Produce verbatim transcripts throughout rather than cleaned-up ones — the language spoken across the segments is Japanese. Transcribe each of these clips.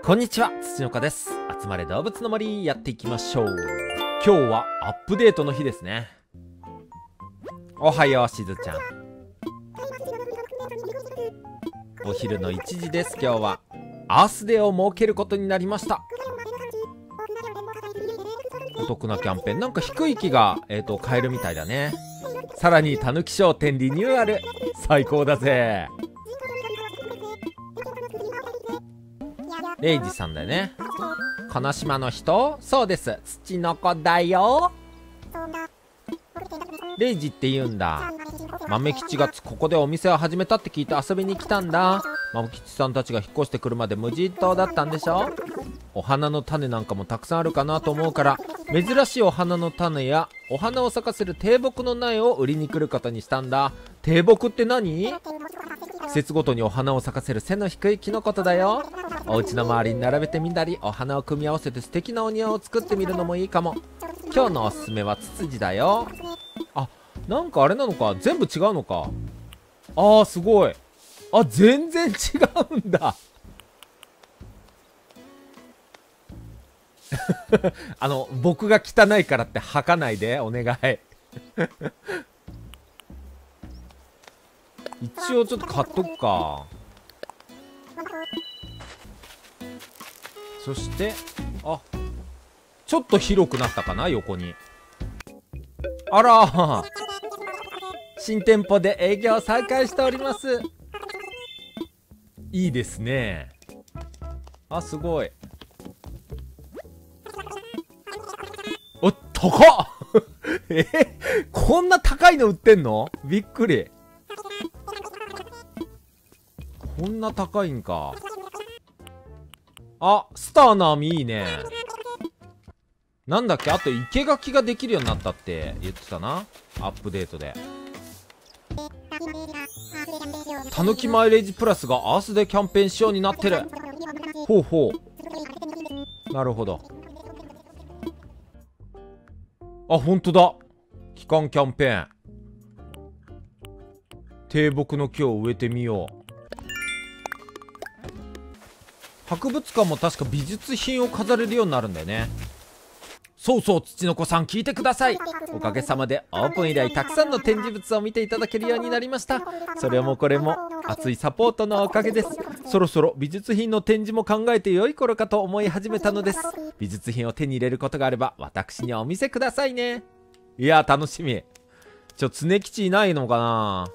こんにちは、土の子です。集まれ動物の森やっていきましょう。今日はアップデートの日ですね。おはようしずちゃん。お昼のいちじです。今日はアースデーを設けることになりました。お得なキャンペーン、なんか低い木が、えーと買えるみたいだね。さらにたぬき商店リニューアル、最高だぜ。レイジさんだよね。金島の人？そうです、土の子だよ。レイジって言うんだ。豆吉がここでお店を始めたって聞いて遊びに来たんだ。豆吉さんたちが引っ越してくるまで無人島だったんでしょ。お花の種なんかもたくさんあるかなと思うから、珍しいお花の種やお花を咲かせる低木の苗を売りに来ることにしたんだ。低木って何？季節ごとにお花を咲かせる背の低い木のことだよ。お家の周りに並べてみたり、お花を組み合わせて素敵なお庭を作ってみるのもいいかも。今日のおすすめはツツジだよ。あ、なんかあれなのか、全部違うのか。あー、すごい。あ、全然違うんだ。あの、僕が汚いからって吐かないでお願い。一応ちょっと買っとくか。そしてあ、ちょっと広くなったかな、横に。あら、新店舗で営業再開しております。いいですね。あ、すごい。お、高っ。え、こんな高いの売ってんの？びっくり。こんな高いんか。あ、スターの網いいね。なんだっけ、あと生垣ができるようになったって言ってたな、アップデートで。たぬきマイレージプラスがアースでキャンペーン仕様になってる。ほうほう、なるほど。あ、ほんとだ、期間キャンペーン。低木の木を植えてみよう。博物館も確か美術品を飾れるようになるんだよね。そうそう、土の子さん聞いてください。おかげさまでオープン以来たくさんの展示物を見ていただけるようになりました。それもこれも熱いサポートのおかげです。そろそろ美術品の展示も考えて良い頃かと思い始めたのです。美術品を手に入れることがあれば私にお見せくださいね。いや、楽しみ。ちょ、常吉いないのかな。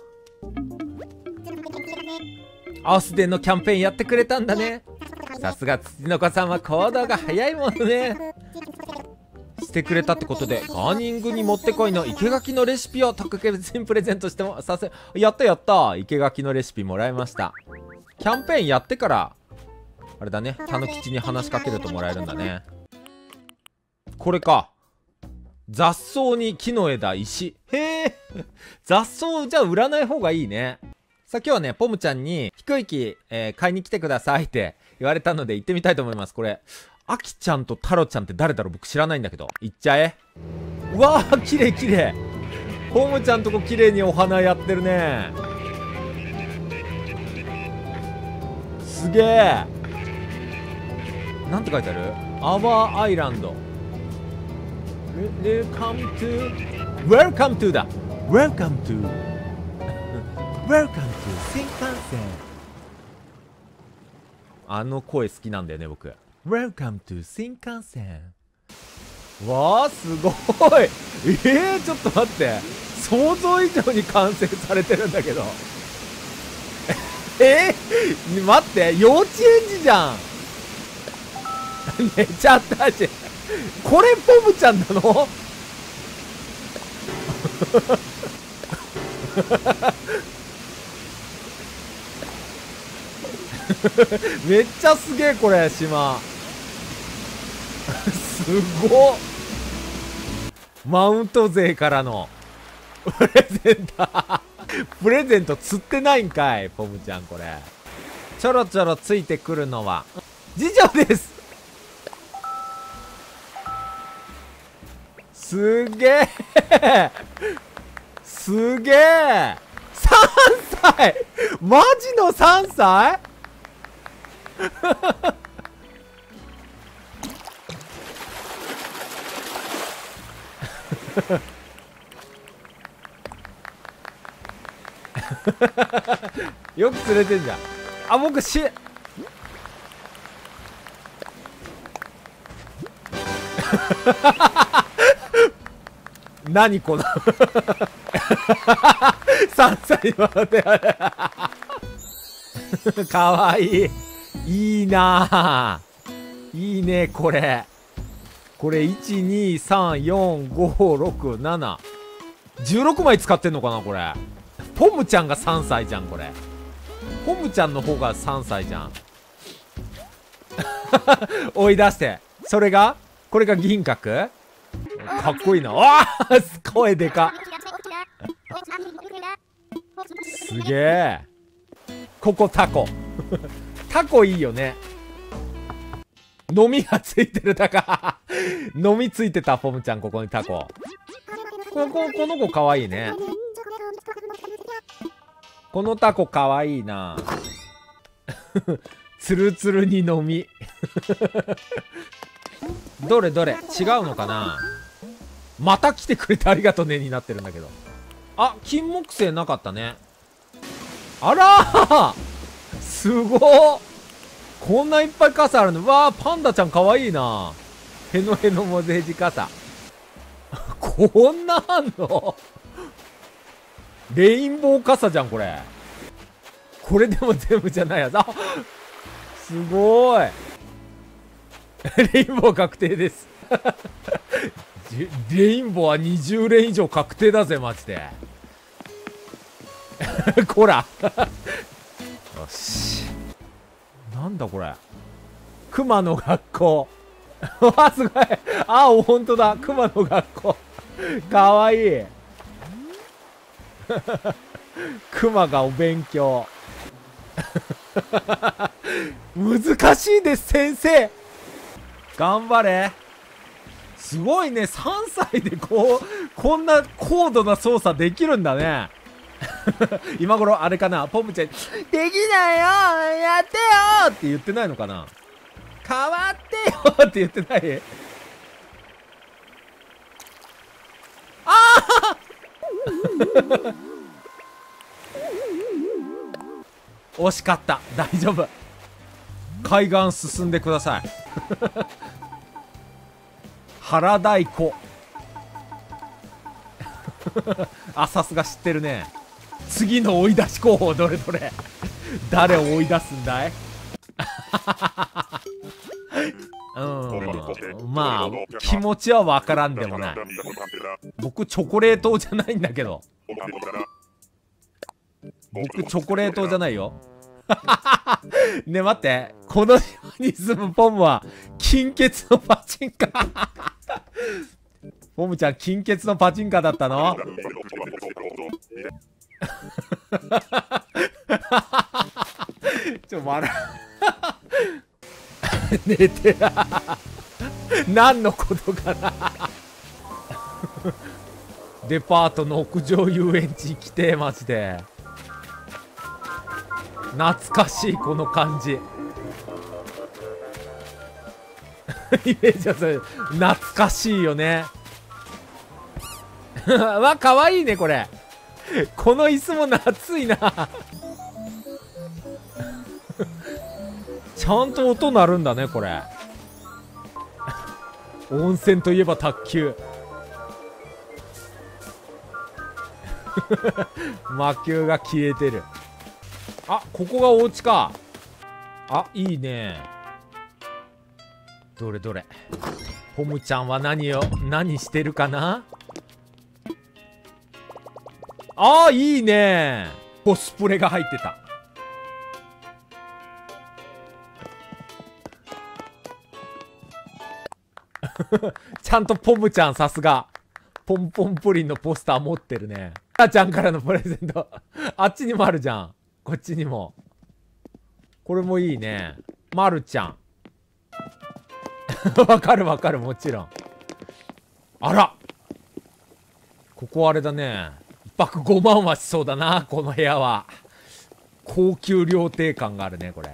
アースデーのキャンペーンやってくれたんだね。さすが土の子さんは行動が早いものね。してくれたってことで、ガーニングにもってこいの生垣のレシピを特別にプレゼントしてもさせ、やったやった、生垣のレシピもらいました。キャンペーンやってからあれだね、たぬきちに話しかけるともらえるんだね。これか、雑草に木の枝石。へえ、雑草じゃあ売らない方がいいね。さあ今日はね、ポムちゃんに低い木、えー、買いに来てくださいって言われたので行ってみたいと思います。これアキちゃんとタロちゃんって誰だろう、僕知らないんだけど。行っちゃえ。うわー、綺麗綺麗。ポムちゃんとこ綺麗にお花やってるね。すげえ。なんて書いてある？アワーアイランド。Welcome to Welcome to だ。Welcome to Welcome to 新幹線。あの声好きなんだよね、僕。Welcome to 新幹線。わあ、すごい。えー、ちょっと待って、想像以上に完成されてるんだけど。えー、待って、幼稚園児じゃん。寝ちゃったし。これポムちゃんなの？めっちゃすげえ、これ島。すごっ。マウント勢からのプレゼント。プレゼント釣ってないんかい、ポムちゃん。これちょろちょろついてくるのは次女です。すげえ、すげえ。さんさい、マジのさんさい。 よく釣れてんじゃん。あ、僕し何このさんさいまでかわいい。いいなあ。いいね、これ。これ、いち、に、さん、よん、ご、ろく、なな。じゅうろくまい使ってんのかな、これ。ポムちゃんがさんさいじゃん、これ。ポムちゃんの方がさんさいじゃん。追い出して。それがこれが銀閣かっこいいな。わあ声でかすげえ。ここタコタコいいよね。飲みがついてる。だから飲みついてた。ポムちゃんここにタコ。こここの子かわいいね。このタコかわいいな。つるつるに飲みどれどれ違うのかな。また来てくれてありがとねになってるんだけど。あ、金木犀なかったね。あらーすごー。こんないっぱい傘あるの。わー、パンダちゃんかわいいな。へのへのもぜじ傘こんなあんの。レインボー傘じゃんこれ。これでも全部じゃないやつ。あ、すごーいレインボー確定ですレインボーはにじゅうれん以上確定だぜマジでこらよし。なんだこれ。熊の学校わすごい。あ、ほんとだ。熊の学校かわいい熊がお勉強難しいです先生。頑張れ。すごいね。さんさいでこうこんな高度な操作できるんだね今頃あれかな。ポムちゃんできないよやってよって言ってないのかな。変わってよって言ってない。ああ惜しかった。大丈夫。海岸進んでください原太鼓あ、さすが知ってるね。次の追い出し候補どれどれ誰を追い出すんだいうん、まあ気持ちはわからんでもない。僕チョコレートじゃないんだけど。僕チョコレートじゃないよね、待って。この島に住むポムは金欠のパチンカポムちゃん金欠のパチンカだったのちょ笑寝てら何のことかなデパートの屋上遊園地来てマジで懐かしいこの感じイメージはそれ懐かしいよねわ、かわいいねこれ。この椅子も夏いなちゃんと音鳴るんだねこれ温泉といえば卓球魔球が消えてる。あ、ここがお家か。あ、いいね。どれどれ。ポムちゃんは何を何してるかな。あー、いいね。コスプレが入ってた。ちゃんとポムちゃんさすがポンポンプリンのポスター持ってるね。あちゃんからのプレゼントあっちにもあるじゃん。こっちにも。これもいいね。まるちゃんわかるわかる、もちろん。あら、ここあれだね。一泊ごまんはしそうだな、この部屋は。高級料亭感があるね、これ。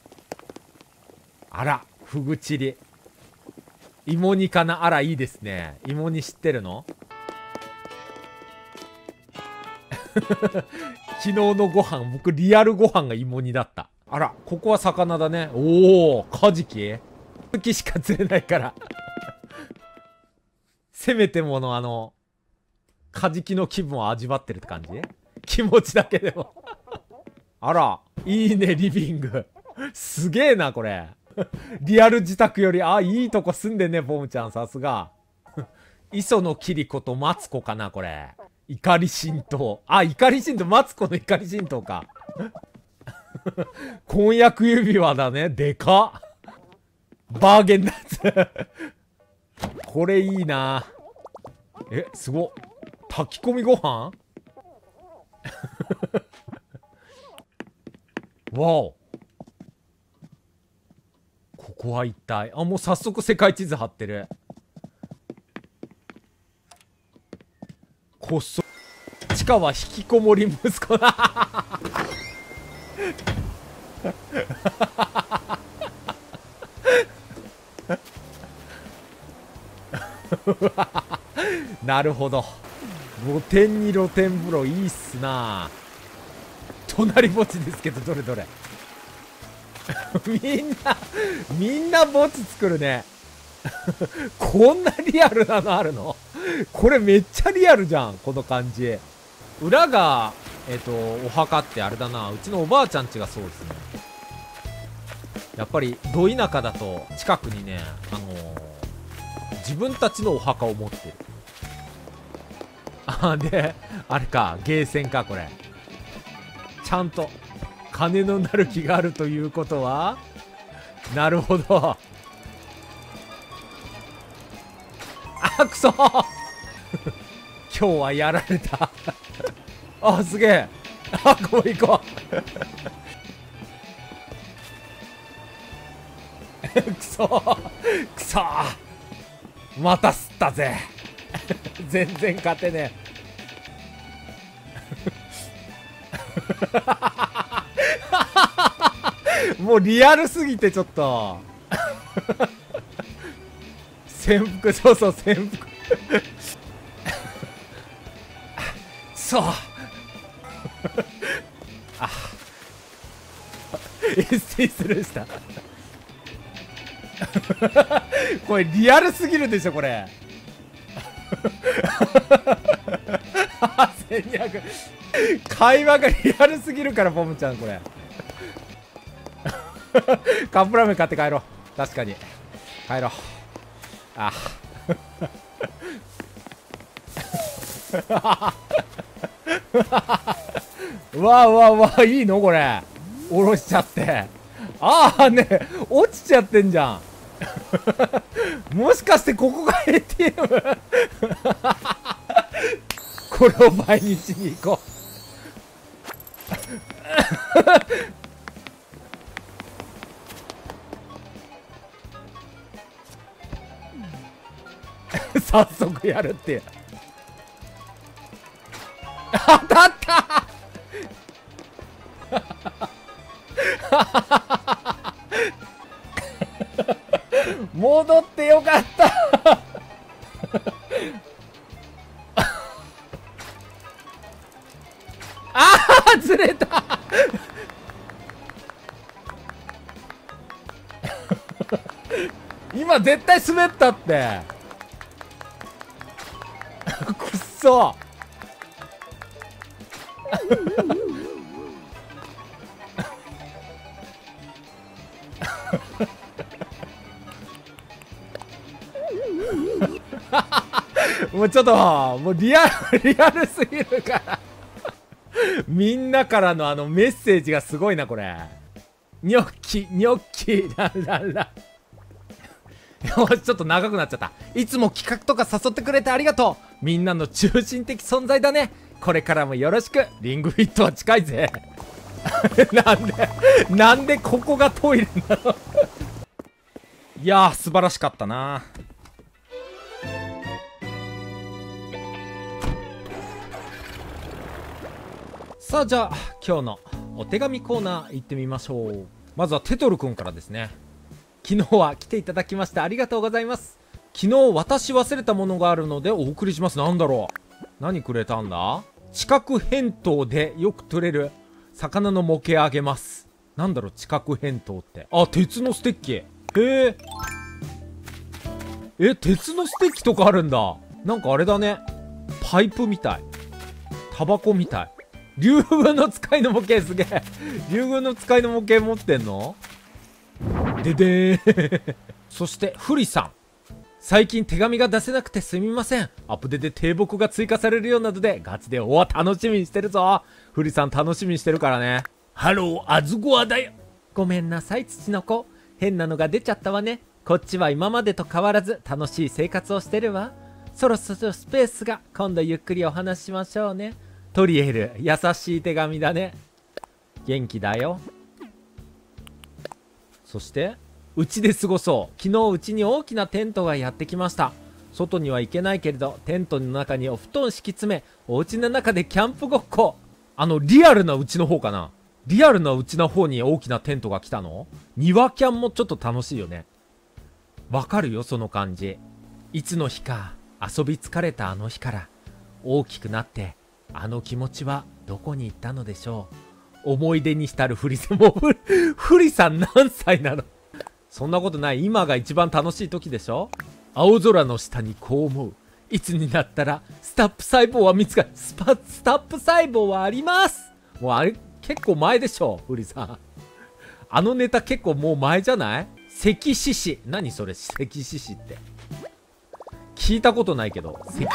あら、ふぐちり。芋煮かな。あら、いいですね。芋煮知ってるの？ 昨日のご飯、僕リアルご飯が芋煮だった。あら、ここは魚だね。おお、カジキカジキしか釣れないから。せめてものあの、カジキの気分を味わってるって感じ？気持ちだけでも。あら、いいね、リビング。すげえな、これ。リアル自宅より、あ、いいとこ住んでんね、ポムちゃん、さすが。磯野キリコとマツコかな、これ。怒り神道。あ、怒り神道、マツコの怒り神道か。婚約指輪だね。でかっ。バーゲンダッツ。これいいな。え、すごっ。炊き込みご飯わお。ここは一体。あ、もう早速世界地図貼ってる。こっそ地下は引きこもり息子だ。なるほど。露天に露天風呂いいっすな。隣墓地ですけど、どれどれ。みんなみんな墓地作るね。こんなリアルなのあるの？これめっちゃリアルじゃん、この感じ。裏がえっとお墓ってあれだな、うちのおばあちゃん家がそうですね。やっぱりど田舎だと近くにね、あのー、自分たちのお墓を持ってる。あ、であれか、ゲーセンか、これ。ちゃんと金のなる木があるということは、なるほど。あ、くそ今日はやられた。あ、すげえ。あ、こう行こう。くそくそまた吸ったぜ。全然勝てねえ。もうリアルすぎてちょっと。潜伏、そうそう、潜伏。そう。あ、エスティー スルーした。これリアルすぎるでしょ、これ。せんにひゃく。会話がリアルすぎるから、ポムちゃん、これ。カップラーメン買って帰ろう。確かに帰ろう。あうわうわうわ、いいのこれ。下ろしちゃって。ああね、落ちちゃってんじゃん。もしかしてここが エーティーエム？ これを毎日に行こう。早速やるって。当たった。戻ってよかった。ああ、ずれた。今絶対滑ったって。くっそ。もうちょっともうリアルリアルすぎるから。みんなからのあのメッセージがすごいな、これ。ニョッキニョッキラララ。よし、ちょっと長くなっちゃった。いつも企画とか誘ってくれてありがとう。みんなの中心的存在だね。これからもよろしく。リングフィットは近いぜ。なんでなんでここがトイレなの。いやー、素晴らしかったな。さあ、じゃあ今日のお手紙コーナー行ってみましょう。まずはテトルくんからですね。昨日は来ていただきましてありがとうございます。昨日渡し忘れたものがあるのでお送りします。なんだろう、何くれたんだ。 地殻変凍でよく取れる魚の模型あげます。なんだろう、地殻変凍って。あ、鉄のステッキ。へえ。え、鉄のステッキとかあるんだ。なんかあれだね。パイプみたい。タバコみたい。竜軍の使いの模型すげえ。竜軍の使いの模型持ってんの？ででーそしてフリさん、最近手紙が出せなくてすみません。アップデで低木が追加されるようなのでガチでおわ楽しみにしてるぞ。フリさん楽しみにしてるからね。ハローアズゴアだよ。ごめんなさい土の子、変なのが出ちゃったわね。こっちは今までと変わらず楽しい生活をしてるわ。そろそろスペースが、今度ゆっくりお話ししましょうね。トリエル、優しい手紙だね。元気だよ。そしてうちで過ごそう。昨日うちに大きなテントがやってきました。外には行けないけれどテントの中にお布団敷き詰め、お家の中でキャンプごっこ。あのリアルなうちの方かな。リアルなうちの方に大きなテントが来たの。庭キャンもちょっと楽しいよね。わかるよその感じ。いつの日か遊び疲れたあの日から大きくなって、あの気持ちはどこに行ったのでしょう。思い出に浸るフリさんもうフリさん何歳なの。そんなことない。今が一番楽しい時でしょ。青空の下にこう思う。いつになったらスタップ細胞は見つかる。スパスタップ細胞はあります。もうあれ結構前でしょフリさん。あのネタ結構もう前じゃない。石獅子。何それ石獅子って聞いたことないけど。石獅子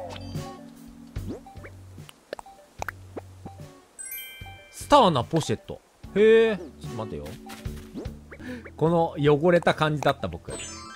スターなポシェット。へえ。ちょっと待てよ。この汚れた感じだった僕。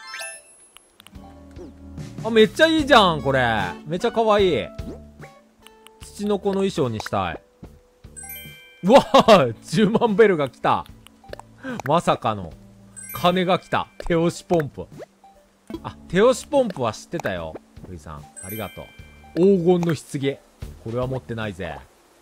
あ、めっちゃいいじゃんこれ。めっちゃ可愛い。土の子の衣装にしたい。うわぁじゅうまんベルが来た。まさかの金が来た。手押しポンプ。あ、手押しポンプは知ってたよフリさん、ありがとう。黄金の棺、これは持ってないぜ。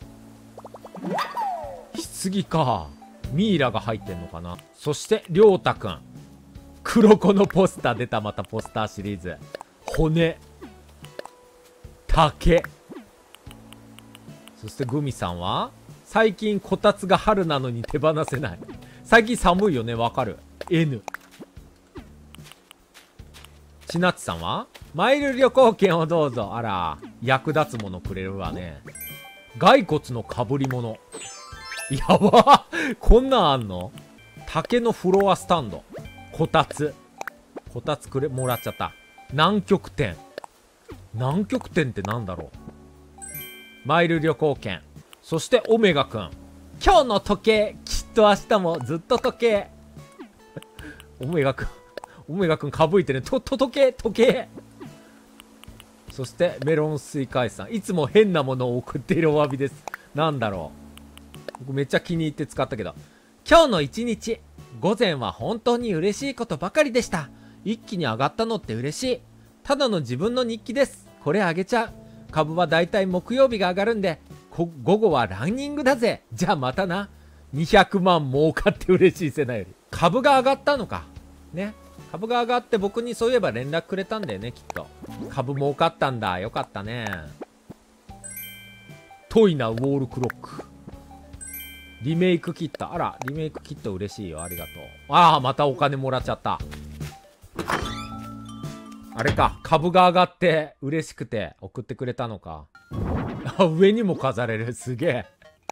棺か。ミイラが入ってんのかな。そしてりょうたくん、黒子のポスター出た。またポスターシリーズ。骨、竹。そしてグミさんは最近こたつが春なのに手放せない。最近寒いよね。わかる。 N。 ちなつさんはマイル旅行券をどうぞ。あら役立つものくれるわね。骸骨のかぶり物。やばこんなんあんの。竹のフロアスタンド。こたつこたつくれもらっちゃった。南極点。南極点ってなんだろう。マイル旅行券。そしてオメガくん、今日の時計きっと明日もずっと時計オメガくんオメガくんかぶいてね。とと時計時計。そしてメロンスイカイさん、いつも変なものを送っているお詫びです。なんだろう。僕めっちゃ気に入って使ったけど。今日の一日午前は本当に嬉しいことばかりでした。一気に上がったのって嬉しい。ただの自分の日記です。これあげちゃう。株はだいたい木曜日が上がるんで、こ午後はランニングだぜ。じゃあまたな。にひゃくまん儲かって嬉しい。せなより株が上がったのかね。株が上がって僕にそういえば連絡くれたんだよねきっと。株儲かったんだ。よかったね。トイなウォールクロック。リメイクキット。あらリメイクキット嬉しいよ。ありがとう。ああまたお金もらっちゃった。あれか、株が上がって嬉しくて送ってくれたのか。あ、上にも飾れる。すげ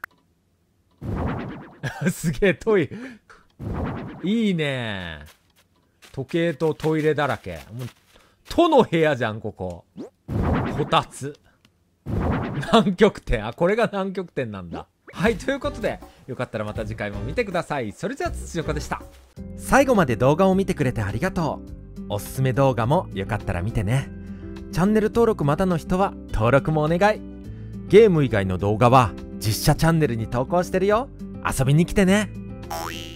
えすげえ。トイいいね。時計とトイレだらけ。もう都の部屋じゃんここ。こたつ、南極点。あ、これが南極点なんだ。はい、ということでよかったらまた次回も見てください。それじゃあ土岡でした。最後まで動画を見てくれてありがとう。おすすめ動画もよかったら見てね。チャンネル登録まだの人は登録もお願い。ゲーム以外の動画は実写チャンネルに投稿してるよ。遊びに来てね。